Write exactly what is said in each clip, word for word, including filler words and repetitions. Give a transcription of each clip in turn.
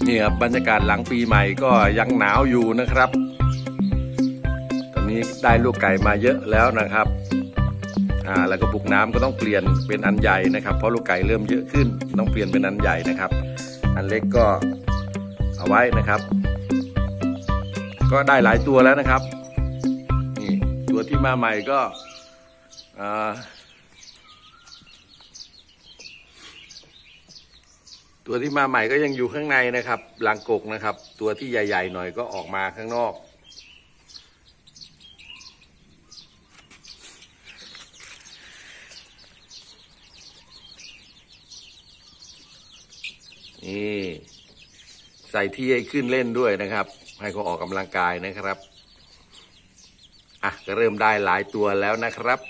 นี่ครับบรรยากาศหลังปีใหม่ก็ยังหนาวอยู่นะครับตอนนี้ได้ลูกไก่มาเยอะแล้วนะครับอ่าแล้วก็ปุกน้ำก็ต้องเปลี่ยนเป็นอันใหญ่นะครับเพราะลูกไก่เริ่มเยอะขึ้นต้องเปลี่ยนเป็นอันใหญ่นะครับอันเล็กก็เอาไว้นะครับก็ได้หลายตัวแล้วนะครับนี่ตัวที่มาใหม่ก็อ่าตัวที่มาใหม่ก็ยังอยู่ข้างในนะครับรังกกนะครับตัวที่ใหญ่ๆหน่อยก็ออกมาข้างนอกนี่ใส่ที่ให้ขึ้นเล่นด้วยนะครับให้เขาออกกำลังกายนะครับอ่ะก็เริ่มได้หลายตัวแล้วนะครับ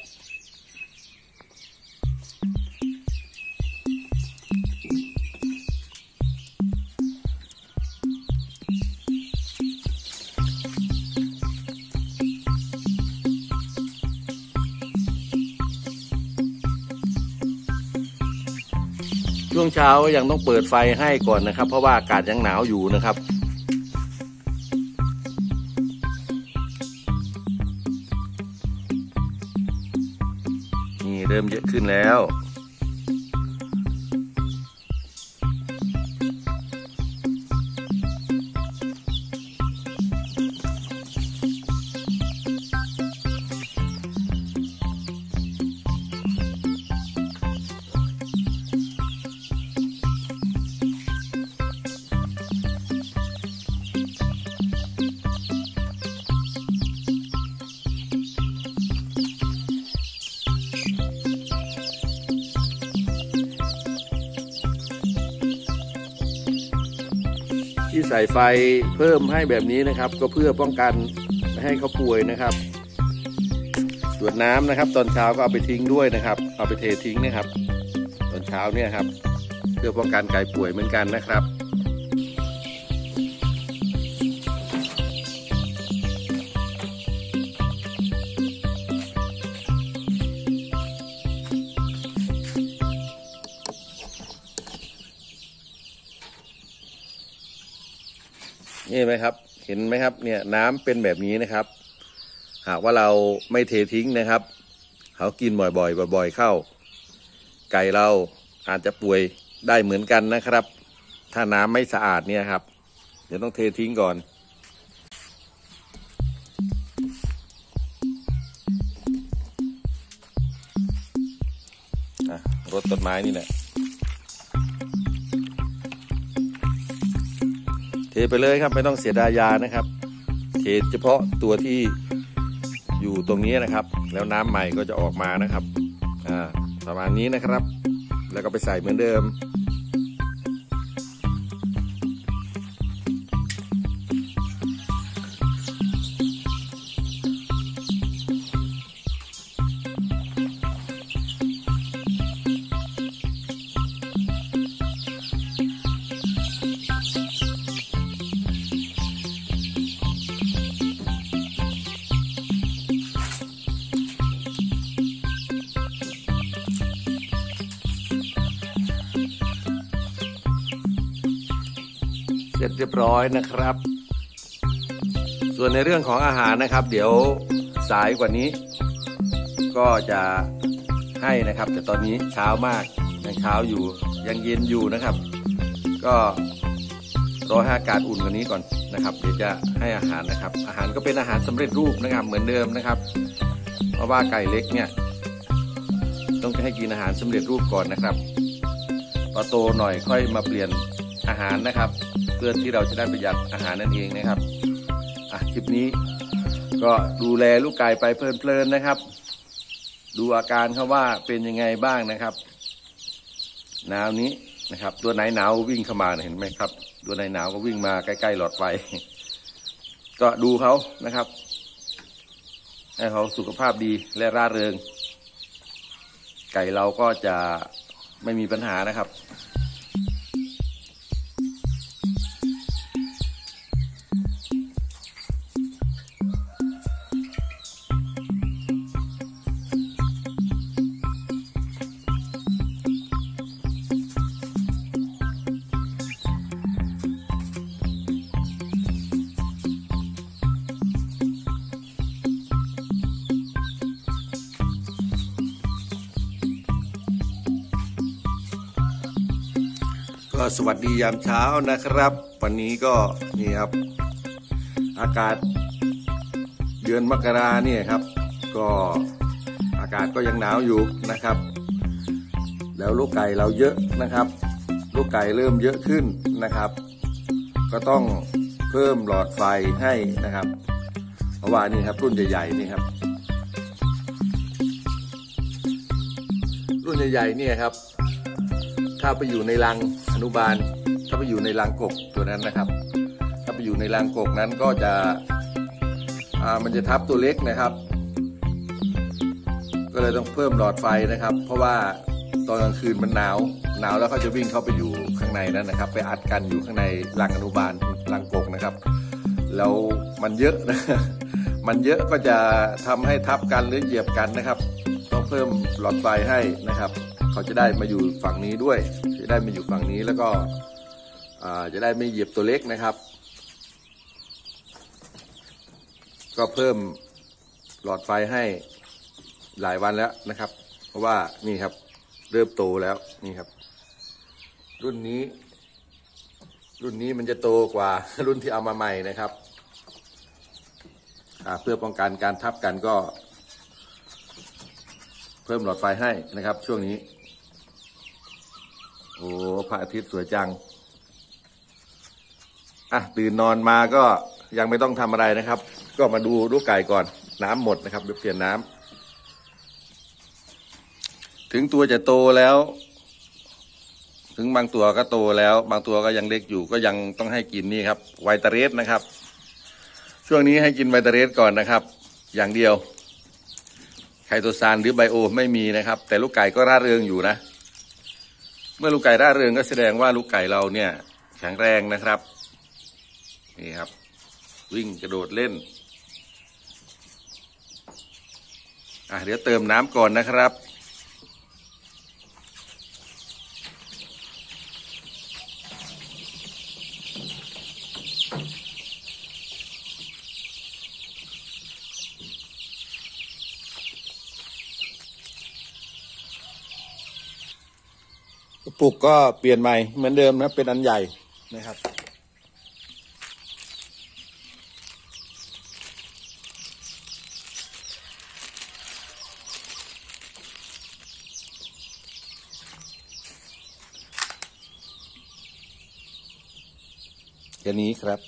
ช่วงเช้ายังต้องเปิดไฟให้ก่อนนะครับเพราะว่าอากาศยังหนาวอยู่นะครับนี่เริ่มเยอะขึ้นแล้วที่ใส่ไฟเพิ่มให้แบบนี้นะครับก็เพื่อป้องกันไม่ให้เขาป่วยนะครับส่วนน้ำนะครับตอนเช้าก็เอาไปทิ้งด้วยนะครับเอาไปเททิ้งนะครับตอนเช้าเนี่ยครับเพื่อป้องกันไก่ป่วยเหมือนกันนะครับนี่ไหมครับเห็นไหมครับเนี่ยน้ำเป็นแบบนี้นะครับหากว่าเราไม่เททิ้งนะครับเขากินบ่อยๆบ่อยๆเข้าไก่เราอาจจะป่วยได้เหมือนกันนะครับถ้าน้ำไม่สะอาดเนี่ยครับเดี๋ยวต้องเททิ้งก่อนอ่ะรดต้นไม้นี่แหละเทไปเลยครับไม่ต้องเสียดายยานะครับเทเฉพาะตัวที่อยู่ตรงนี้นะครับแล้วน้ำใหม่ก็จะออกมานะครับอ่าประมาณนี้นะครับแล้วก็ไปใส่เหมือนเดิมเสร็จเรียบร้อยนะครับส่วนในเรื่องของอาหารนะครับเดี๋ยวสายกว่านี้ก็จะให้นะครับแต่ตอนนี้เช้ามากยังเช้าอยู่ยังเย็นอยู่นะครับก็รอให้อากาศอุ่นกว่านี้ก่อนนะครับเดี๋ยวจะให้อาหารนะครับอาหารก็เป็นอาหารสำเร็จรูปนะครับเหมือนเดิมนะครับเพราะว่าไก่เล็กเนี่ยต้องให้กินอาหารสำเร็จรูปก่อนนะครับพอโตหน่อยค่อยมาเปลี่ยนอาหารนะครับเพื่อที่เราจะได้ประหยัดอาหารนั่นเองนะครับอ่ะคลิปนี้ก็ดูแลลูกไก่ไปเพลินๆนะครับดูอาการเขาว่าเป็นยังไงบ้างนะครับหนาวนี้นะครับตัวไหนหนาววิ่งเข้ามาเห็นไหมครับตัวไหนหนาวก็วิ่งมาใกล้ๆหลอดไฟก็ดูเขานะครับให้เขาสุขภาพดีและร่าเริงไก่เราก็จะไม่มีปัญหานะครับก็สวัสดียามเช้านะครับวันนี้ก็นี่ครับอากาศเดือนมกราเนี่ยครับก็อากาศก็ยังหนาวอยู่นะครับแล้วลูกไก่เราเยอะนะครับลูกไก่เริ่มเยอะขึ้นนะครับก็ต้องเพิ่มหลอดไฟให้นะครับเพราะว่านี่ครับรุ่นใหญ่ๆนี่ครับรุ่นใหญ่ๆเนี่ยครับถ้าไปอยู่ในรังอนุบาลถ้าไปอยู่ในรังกบตัวนั้นนะครับถ้าไปอยู่ในรังกบนั้นก็จะอ่ามันจะทับตัวเล็กนะครับก็เลยต้องเพิ่มหลอดไฟนะครับเพราะว่าตอนกลางคืนมันหนาวหนาวแล้วเขาจะวิ่งเข้าไปอยู่ข้างในนั้นนะครับไปอัดกันอยู่ข้างในรังอนุบาลรังกบนะครับแล้วมันเยอะนะมันเยอะก็จะทำให้ทับกันหรือเหยียบกันนะครับต้องเพิ่มหลอดไฟให้นะครับเขาจะได้มาอยู่ฝั่งนี้ด้วยจะได้มาอยู่ฝั่งนี้แล้วก็จะได้ไม่เหยียบตัวเล็กนะครับก็เพิ่มหลอดไฟให้หลายวันแล้วนะครับเพราะว่านี่ครับเริ่มโตแล้วนี่ครับรุ่นนี้รุ่นนี้มันจะโตกว่ารุ่นที่เอามาใหม่นะครับเพื่อป้องกันการทับกันก็เพิ่มหลอดไฟให้นะครับช่วงนี้โอ้พระอาทิตย์สวยจังอ่ะตื่นนอนมาก็ยังไม่ต้องทำอะไรนะครับก็มาดูลูกไก่ก่อนน้ำหมดนะครับเดี๋ยวเปลี่ยนน้ำถึงตัวจะโตแล้วถึงบางตัวก็โตแล้วบางตัวก็ยังเล็กอยู่ก็ยังต้องให้กินนี่ครับไวตาเรสนะครับช่วงนี้ให้กินไวตาเรสก่อนนะครับอย่างเดียวไคโตซานหรือไบโอไม่มีนะครับแต่ลูกไก่ก็ร่าเริงอยู่นะเมื่อลูกไก่ร่าเริงก็แสดงว่าลูกไก่เราเนี่ยแข็งแรงนะครับนี่ครับวิ่งกระโดดเล่นอ่ะเดี๋ยวเติมน้ำก่อนนะครับกระปุกก็เปลี่ยนใหม่เหมือนเดิมนะเป็นอันใหญ่นะครับแค่นี้ครับ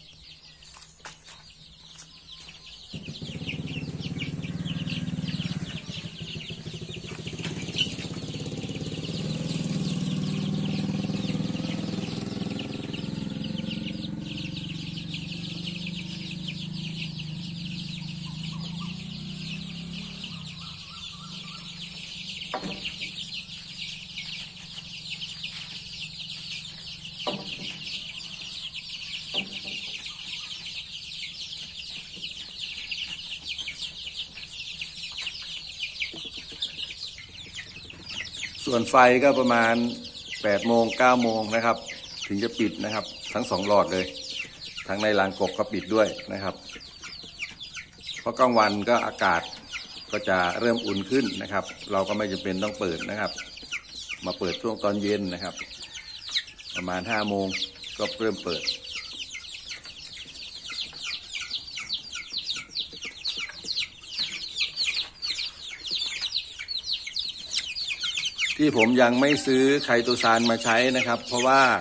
ส่วนไฟก็ประมาณแปดโมงเก้าโมงนะครับถึงจะปิดนะครับทั้งสองหลอดเลยทั้งในรังกบก็ปิดด้วยนะครับเพราะกลางวันก็อากาศก็จะเริ่มอุ่นขึ้นนะครับเราก็ไม่จำเป็นต้องเปิดนะครับมาเปิดช่วงตอนเย็นนะครับประมาณห้าโมงก็เริ่มเปิดที่ผมยังไม่ซื้อไคโตซานมาใช้นะครับเพราะว่า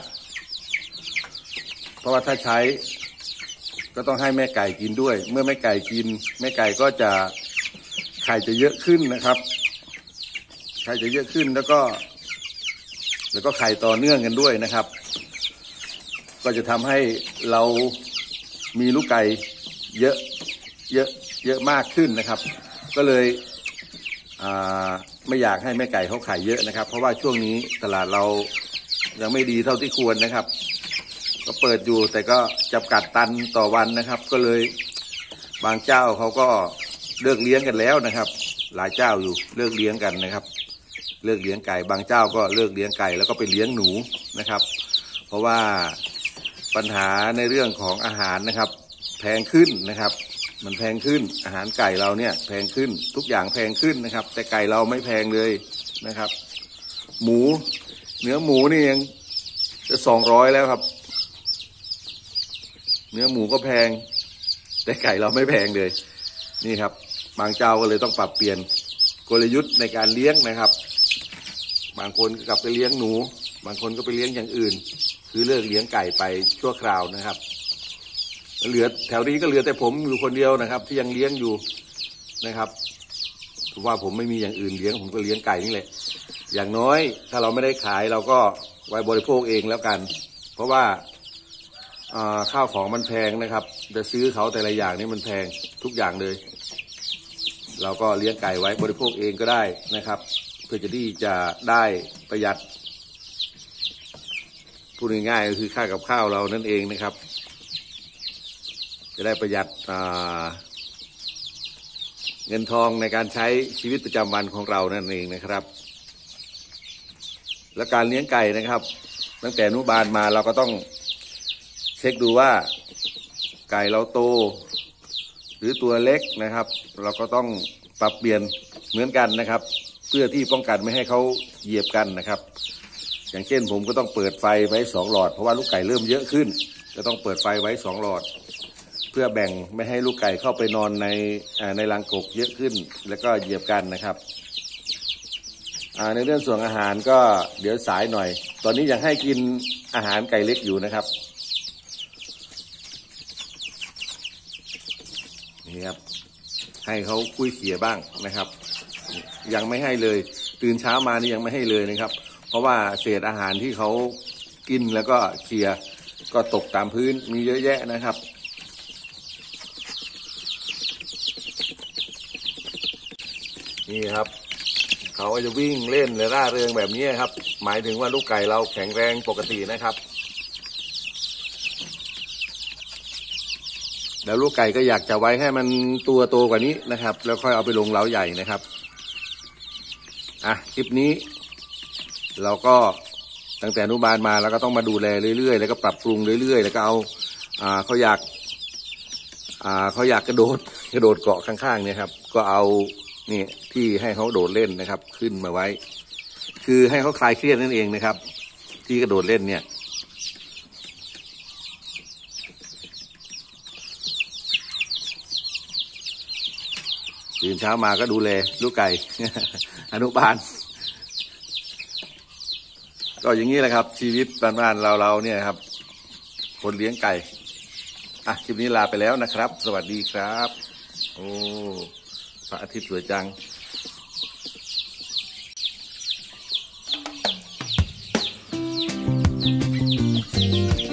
เพราะว่าถ้าใช้ก็ต้องให้แม่ไก่กินด้วยเมื่อแม่ไก่กินแม่ไก่ก็จะไข่จะเยอะขึ้นนะครับไข่จะเยอะขึ้นแล้วก็แล้วก็ไข่ต่อเนื่องกันด้วยนะครับก็จะทำให้เรามีลูกไก่เยอะเยอะเยอะมากขึ้นนะครับก็เลยอ่าไม่อยากให้แม่ไก่เขาขายเยอะนะครับเพราะว่าช่วงนี้ตลาดเรายังไม่ดีเท่าที่ควรนะครับก็เปิดอยู่แต่ก็จำกัดตันต่อวันนะครับก็เลยบางเจ้าเขาก็เลิกเลี้ยงกันแล้วนะครับหลายเจ้าอยู่เลิกเลี้ยงกันนะครับเลิกเลี้ยงไก่บางเจ้าก็เลิกเลี้ยงไก่แล้วก็ไปเลี้ยงหนูนะครับเพราะว่าปัญหาในเรื่องของอาหารนะครับแพงขึ้นนะครับมันแพงขึ้นอาหารไก่เราเนี่ยแพงขึ้นทุกอย่างแพงขึ้นนะครับแต่ไก่เราไม่แพงเลยนะครับหมูเนื้อหมูนี่ยังจะสองร้อยแล้วครับเนื้อหมูก็แพงแต่ไก่เราไม่แพงเลยนี่ครับบางเจ้าก็เลยต้องปรับเปลี่ยนกลยุทธ์ในการเลี้ยงนะครับบางคนก็กลับไปเลี้ยงหนูบางคนก็ไปเลี้ยงอย่างอื่นคือเลิกเลี้ยงไก่ไปชั่วคราวนะครับเหลือแถวนี้ก็เหลือแต่ผมอยู่คนเดียวนะครับที่ยังเลี้ยงอยู่นะครับเพราะว่าผมไม่มีอย่างอื่นเลี้ยงผมก็เลี้ยงไก่นี่แหละอย่างน้อยถ้าเราไม่ได้ขายเราก็ไว้บริโภคเองแล้วกันเพราะว่าข้าวของมันแพงนะครับจะซื้อเขาแต่ละอย่างนี่มันแพงทุกอย่างเลยเราก็เลี้ยงไก่ไว้บริโภคเองก็ได้นะครับเพื่อจะที่จะได้ประหยัดพูดง่ายๆก็คือค่ากับข้าวเรานั่นเองนะครับจะได้ประหยัดเงินทองในการใช้ชีวิตประจำวันของเรานั่นเองนะครับและการเลี้ยงไก่นะครับตั้งแต่อนุบาลมาเราก็ต้องเช็คดูว่าไก่เราโตหรือตัวเล็กนะครับเราก็ต้องปรับเปลี่ยนเหมือนกันนะครับเพื่อที่ป้องกันไม่ให้เขาเหยียบกันนะครับอย่างเช่นผมก็ต้องเปิดไฟไว้สองหลอดเพราะว่าลูกไก่เริ่มเยอะขึ้นจะต้องเปิดไฟไว้สองหลอดเพื่อแบ่งไม่ให้ลูกไก่เข้าไปนอนในในรังกบเยอะขึ้นแล้วก็เหยียบกันนะครับในเรื่องส่วนอาหารก็เดี๋ยวสายหน่อยตอนนี้ยังให้กินอาหารไก่เล็กอยู่นะครับนี่ครับให้เขาคุยเขี่ยบ้างนะครับยังไม่ให้เลยตื่นเช้ามานี่ยังไม่ให้เลยนะครับเพราะว่าเศษอาหารที่เขากินแล้วก็เขี่ยก็ตกตามพื้นมีเยอะแยะนะครับนี่ครับเขาก็จะวิ่งเล่นและร่าเริงแบบนี้ครับหมายถึงว่าลูกไก่เราแข็งแรงปกตินะครับแล้วลูกไก่ก็อยากจะไว้ให้มันตัวโตกว่านี้นะครับแล้วค่อยเอาไปลงเล้าใหญ่นะครับอ่ะคลิปนี้เราก็ตั้งแต่อนุบาลมาแล้วก็ต้องมาดูแลเรื่อยๆแล้วก็ปรับปรุงเรื่อยๆแล้วก็เอาอ่าเขาอยากอ่าเขาอยากกระโดดกระโดดเกาะข้างๆเนี่ยครับก็เอานี่ที่ให้เขาโดดเล่นนะครับขึ้นมาไว้คือให้เขาคลายเครียดนั่นเองนะครับที่กระโดดเล่นเนี่ยตื่นเช้ามาก็ดูแลลูกไก่ อนุบาลก็อย่างนี้แหละครับชีวิตบ้านๆเราๆเนี่ยครับคนเลี้ยงไก่อ่ะคลิปนี้ลาไปแล้วนะครับสวัสดีครับโอ้พระอาทิตย์สวยจัง